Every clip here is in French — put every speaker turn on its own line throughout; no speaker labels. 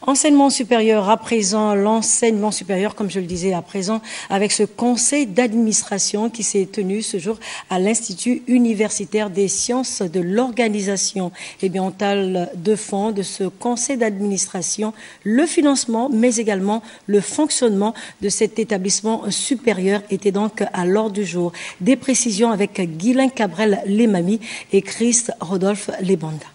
Enseignement supérieur à présent, l'enseignement supérieur, comme je le disais à présent, avec ce conseil d'administration qui s'est tenu ce jour à l'Institut universitaire des sciences de l'organisation. Eh bien, en toile de fond de ce conseil d'administration, le financement, mais également le fonctionnement de cet établissement supérieur était donc à l'ordre du jour. Des précisions avec Guylain Cabrel Lemami et Christ Rodolphe Lebanda.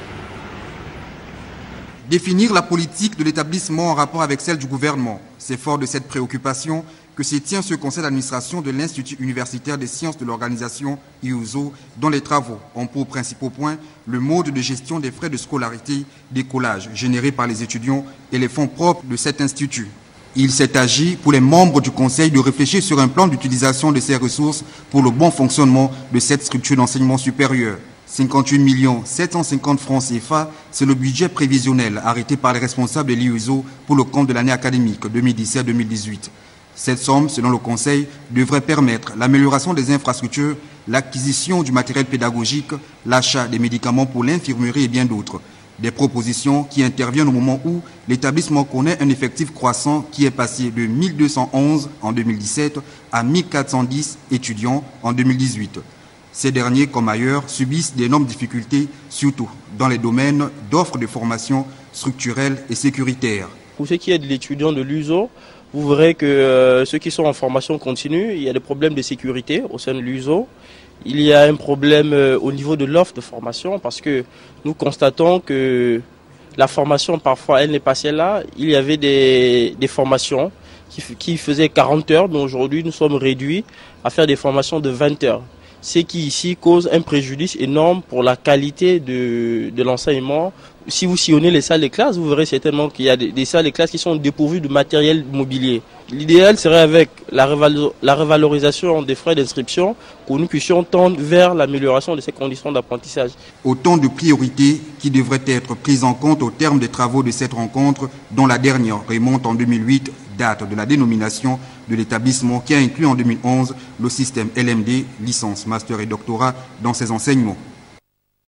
Définir la politique de l'établissement en rapport avec celle du gouvernement. C'est fort de cette préoccupation que se tient ce conseil d'administration de l'Institut universitaire des sciences de l'organisation, IUSO, dont les travaux ont pour principaux points le mode de gestion des frais de scolarité, d'écolage générés par les étudiants et les fonds propres de cet institut. Il s'est agi pour les membres du conseil de réfléchir sur un plan d'utilisation de ces ressources pour le bon fonctionnement de cette structure d'enseignement supérieur. 58 750 francs CFA, c'est le budget prévisionnel arrêté par les responsables de l'IUSO pour le compte de l'année académique 2017-2018. Cette somme, selon le Conseil, devrait permettre l'amélioration des infrastructures, l'acquisition du matériel pédagogique, l'achat des médicaments pour l'infirmerie et bien d'autres. Des propositions qui interviennent au moment où l'établissement connaît un effectif croissant qui est passé de 1211 en 2017 à 1410 étudiants en 2018. Ces derniers, comme ailleurs, subissent d'énormes difficultés, surtout dans les domaines d'offres de formation structurelle et sécuritaire.
Pour ce qui est de l'étudiant de l'USO, vous verrez que ceux qui sont en formation continue, il y a des problèmes de sécurité au sein de l'USO. Il y a un problème au niveau de l'offre de formation parce que nous constatons que la formation, parfois, elle n'est pas celle-là. Il y avait des formations qui faisaient 40 heures, mais aujourd'hui, nous sommes réduits à faire des formations de 20 heures. Ce qui ici cause un préjudice énorme pour la qualité de l'enseignement. Si vous sillonnez les salles de classe, vous verrez certainement qu'il y a des salles de classe qui sont dépourvues de matériel mobilier. L'idéal serait avec la revalorisation des frais d'inscription que nous puissions tendre vers l'amélioration de ces conditions d'apprentissage.
Autant de priorités qui devraient être prises en compte au terme des travaux de cette rencontre, dont la dernière remonte en 2008, date de la dénomination de l'établissement qui a inclus en 2011 le système LMD, licence, master et doctorat dans ses enseignements.